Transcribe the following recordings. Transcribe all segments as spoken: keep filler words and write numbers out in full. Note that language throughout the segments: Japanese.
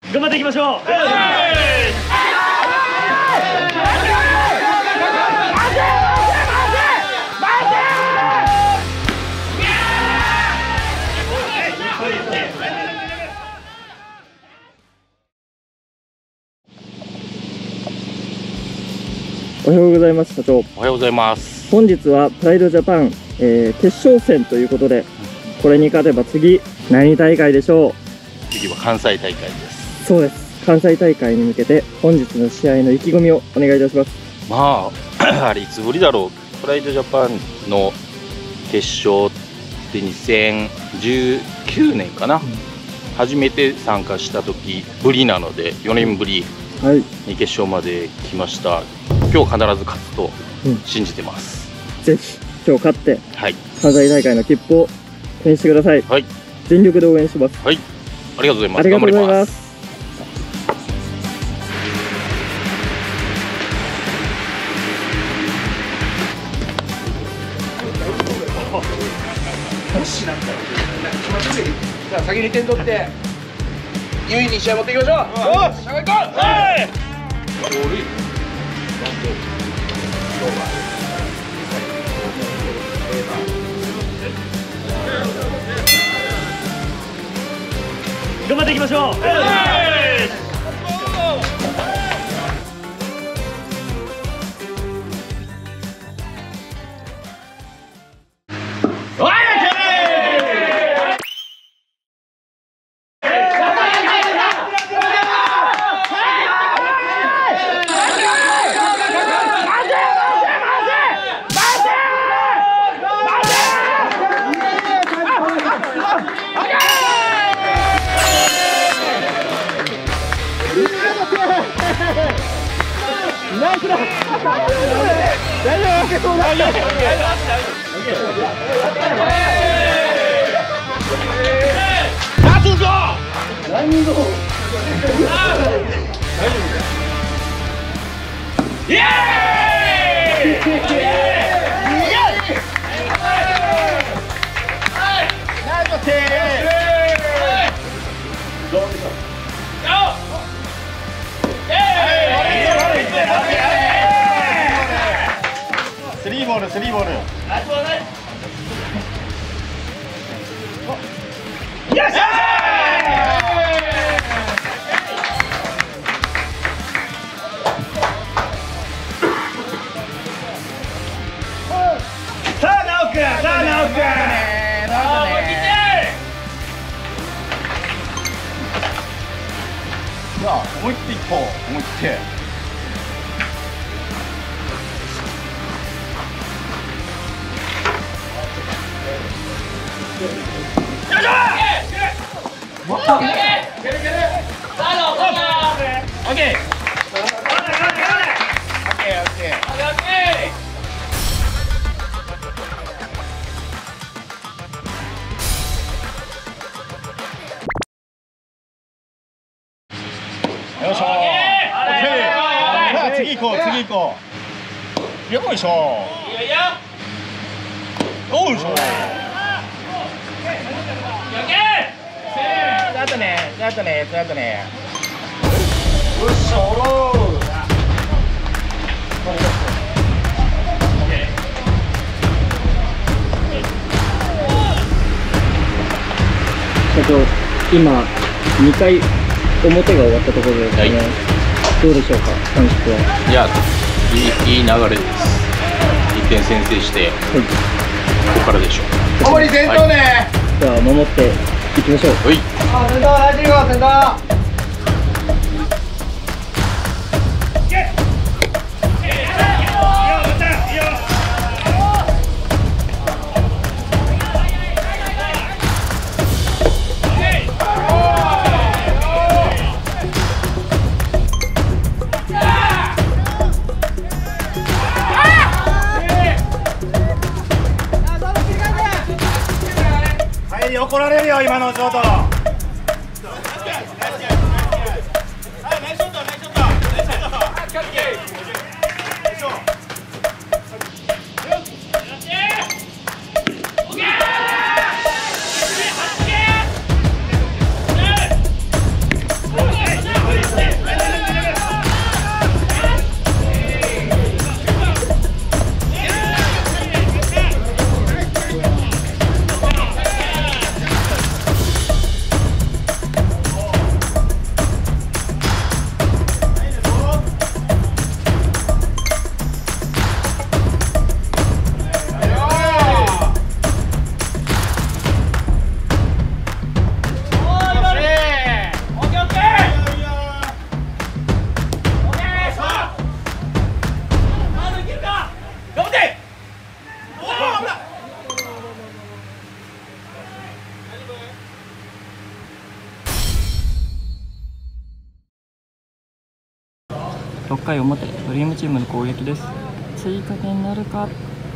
頑張っていきましょう。 おはようございます、社長。 おはようございます。 本日はプライドジャパン、えー、決勝戦ということで、これに勝てば次何大会でしょう？ 次は関西大会です。 そうです。関西大会に向けて本日の試合の意気込みをお願いいたします。 まああれいつぶりだろう。プライドジャパンの決勝ってにせんじゅうきゅうねんかな、うん、初めて参加した時ぶりなのでよねんぶりに決勝まで来ました。はい、今日必ず勝つと信じてます。 うん、ぜひ今日勝って、 はい、 関西大会の切符を手にしてください。 はい、 全力で応援します。 はい、ありがとうございます。 ありがとうございます。 じゃあ先に点取って優位に試合持っていきましょう。よし、行こう。はい。 頑張っていきましょう。 ナイスだ。大丈夫、負けそうだ。大丈夫。 勝つぞ。 ランニング。 イエーイ。ナイステー。どうでしょう。スリーボール、スリーボール。よっしゃー。さあ、直くん、さあ、直くん。さあ、思い切っていこう、思い切って。よいしょ。オッケー。さあ次行こう、次行こう。よいしょ。よいしょ。あとね、あとね、あとね。よっしゃ、おろー。 社長、今にかい表が終わったところですね。はい、どうでしょうか、感触は。 いや、いい、いい流れです。いってん先制して、はい、ここからでしょう。 あまり先頭ね。 じゃあ守っていきましょう。 はい。 あ、先頭大事よ、先頭。怒られるよ、今のショート。よろっかい表、ドリームチームの攻撃です。追加点なるか。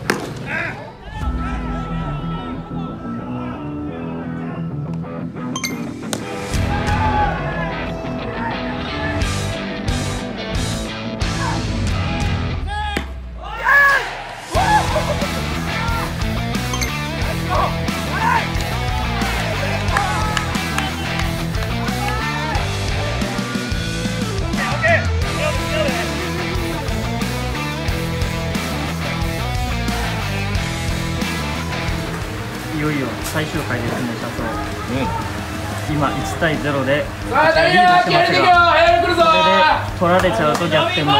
いよいよ最終回ですね、社長。うん、今いちたいゼロでさあ、誰が気合い入れていけよ、早く来るぞ。 これで取られちゃうと逆転負け。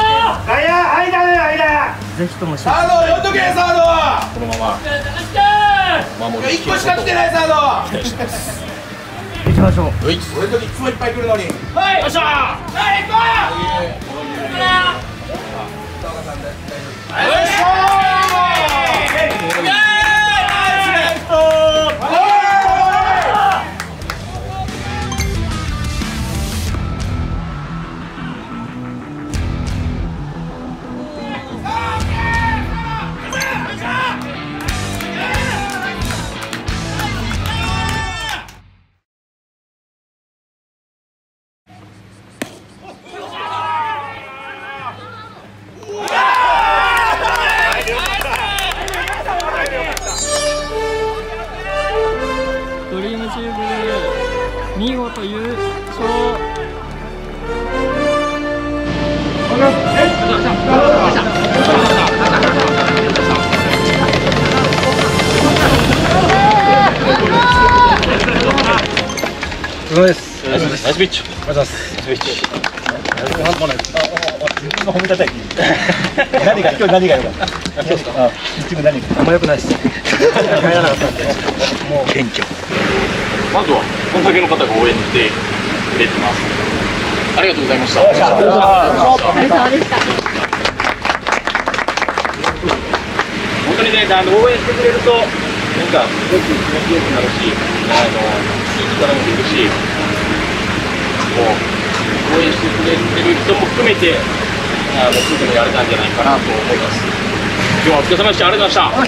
ぜひともサード、呼んどけ、サード。 このまま守りいっこしか来てない、サード。 行きましょう。 俺の時いつもいっぱい来るのに。はい、よっしゃ。はい、行こう。よっしゃ。 ドリームチューブ見事優勝。 お疲れ様です。ナイスナイスピッチ。お疲れ様です。ナイスピッチ。自分が褒めたたき。何が今日何が良かった。今日か。ピッチング何が。あんま良くないです。帰らなかったんで。もう謙虚。まずはこんだけの方が応援に来てくれてます。ありがとうございました。お疲れ様でした。本当にね、あの応援してくれるとなんかすごく気持ちよくなるし、あのいい力も出るし、もう応援してくれてる人も含めて、あのすぐにやれたんじゃないかなと思います。今日はお疲れ様でした。ありがとうございました。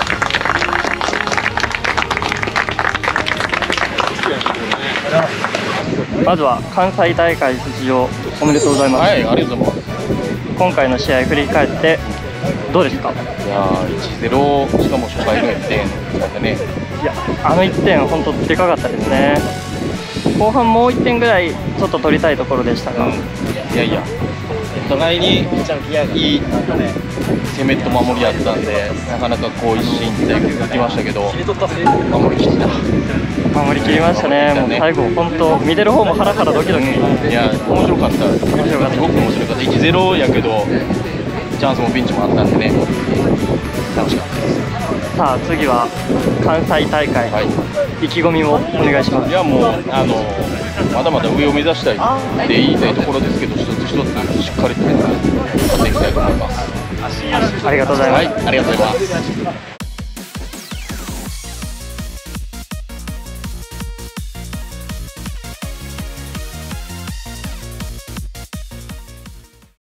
まずは関西大会出場おめでとうございます。 はい、ありがとうございます。 今回の試合振り返ってどうですか？ いやー、いちたいゼロ、しかも初回のいってんだったね。 いや、あのいってん本当でかかったですね。後半もういってんぐらいちょっと取りたいところでしたが、うん、いやいや、お互いにいい攻めと守りやったんで、なかなかこう一進一退が続きましたけど、守りきった。 守りきりましたね。もう最後本当見てる方もハラハラドキドキ。 いや、面白かった。面白かった。すごく面白かった。いちたいゼロやけどチャンスもピンチもあったんでね、楽しかったです。 さあ次は関西大会、はい、意気込みをお願いします。 いやもうあのまだまだ上を目指したいって言いたいところですけど、一つ一つしっかりとやっていきたいと思います。 ありがとうございます。 はい、ありがとうございます。